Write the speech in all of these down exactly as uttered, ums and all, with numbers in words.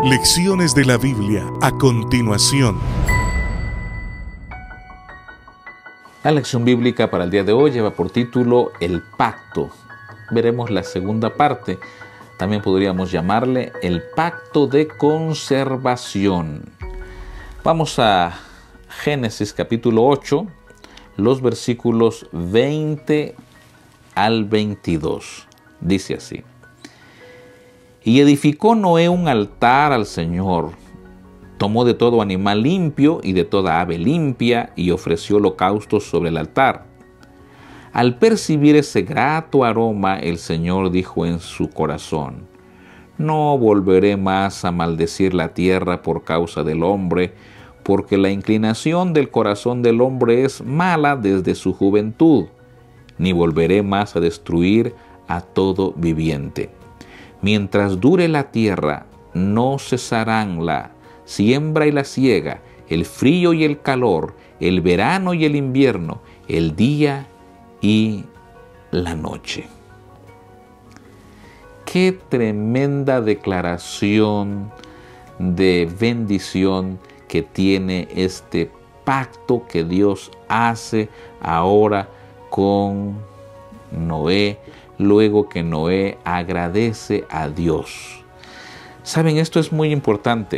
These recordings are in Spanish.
Lecciones de la Biblia a continuación. La lección bíblica para el día de hoy lleva por título El Pacto. Veremos la segunda parte. También podríamos llamarle el Pacto de Conservación. Vamos a Génesis capítulo ocho, los versículos veinte al veintidós. Dice así: Y edificó Noé un altar al Señor. Tomó de todo animal limpio y de toda ave limpia y ofreció holocaustos sobre el altar. Al percibir ese grato aroma, el Señor dijo en su corazón: No volveré más a maldecir la tierra por causa del hombre, porque la inclinación del corazón del hombre es mala desde su juventud, ni volveré más a destruir a todo viviente. Mientras dure la tierra, no cesarán la siembra y la siega, el frío y el calor, el verano y el invierno, el día y la noche. Qué tremenda declaración de bendición que tiene este pacto que Dios hace ahora con Noé, luego que Noé agradece a Dios. Saben, esto es muy importante,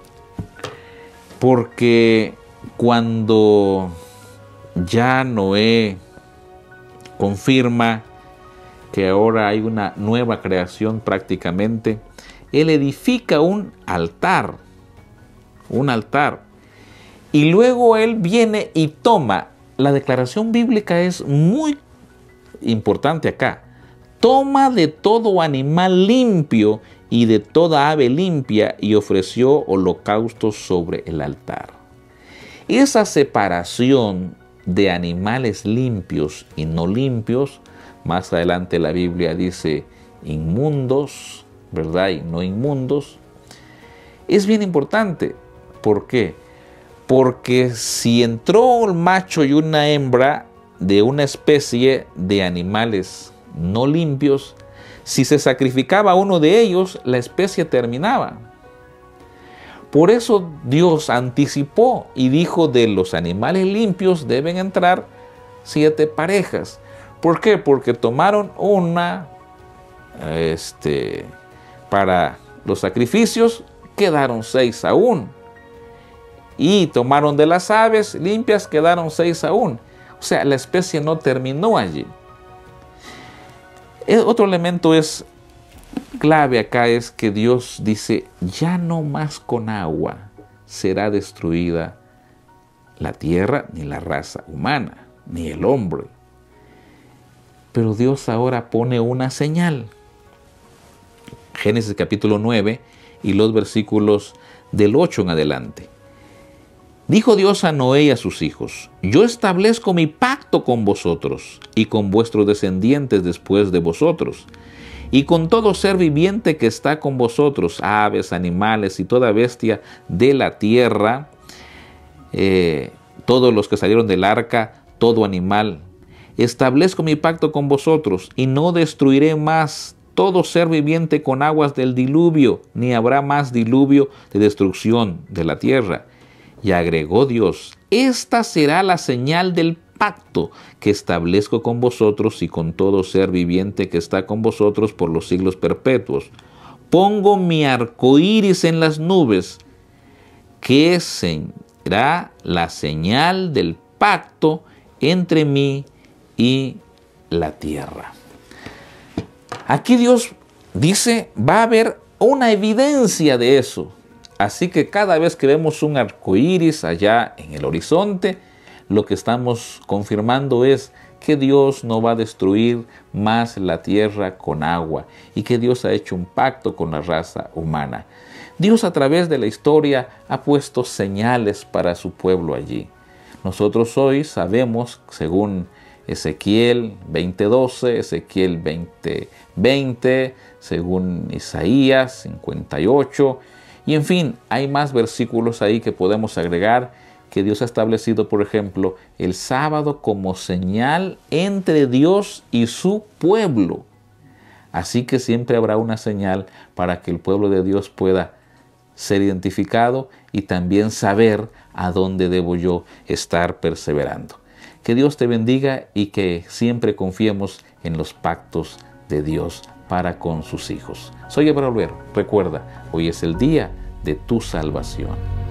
porque cuando ya Noé confirma que ahora hay una nueva creación prácticamente, él edifica un altar, un altar, y luego él viene y toma, la declaración bíblica es muy importante acá, toma de todo animal limpio y de toda ave limpia y ofreció holocaustos sobre el altar. Esa separación de animales limpios y no limpios, más adelante la Biblia dice inmundos, ¿verdad? Y no inmundos, es bien importante. ¿Por qué? Porque si entró un macho y una hembra de una especie de animales no limpios, si se sacrificaba uno de ellos, la especie terminaba. Por eso Dios anticipó y dijo: de los animales limpios deben entrar siete parejas. ¿Por qué? Porque tomaron una este, para los sacrificios, quedaron seis aún. Y tomaron de las aves limpias, quedaron seis aún. O sea, la especie no terminó allí. El otro elemento es clave acá, es que Dios dice: ya no más con agua será destruida la tierra, ni la raza humana, ni el hombre. Pero Dios ahora pone una señal. Génesis capítulo nueve y los versículos del ocho en adelante. Dijo Dios a Noé y a sus hijos: Yo establezco mi pacto con vosotros y con vuestros descendientes después de vosotros, y con todo ser viviente que está con vosotros, aves, animales y toda bestia de la tierra, eh, todos los que salieron del arca, todo animal. Establezco mi pacto con vosotros y no destruiré más todo ser viviente con aguas del diluvio, ni habrá más diluvio de destrucción de la tierra. Y agregó Dios: esta será la señal del pacto que establezco con vosotros y con todo ser viviente que está con vosotros por los siglos perpetuos. Pongo mi arco iris en las nubes, que será la señal del pacto entre mí y la tierra. Aquí Dios dice: va a haber una evidencia de eso. Así que cada vez que vemos un arco iris allá en el horizonte, lo que estamos confirmando es que Dios no va a destruir más la tierra con agua y que Dios ha hecho un pacto con la raza humana. Dios, a través de la historia, ha puesto señales para su pueblo allí. Nosotros hoy sabemos, según Ezequiel veinte doce, Ezequiel veinte veinte, según Isaías cincuenta y ocho, y en fin, hay más versículos ahí que podemos agregar, que Dios ha establecido, por ejemplo, el sábado como señal entre Dios y su pueblo. Así que siempre habrá una señal para que el pueblo de Dios pueda ser identificado y también saber a dónde debo yo estar perseverando. Que Dios te bendiga y que siempre confiemos en los pactos de Dios para con sus hijos. Soy Abraham Olvera. Recuerda, hoy es el día de tu salvación.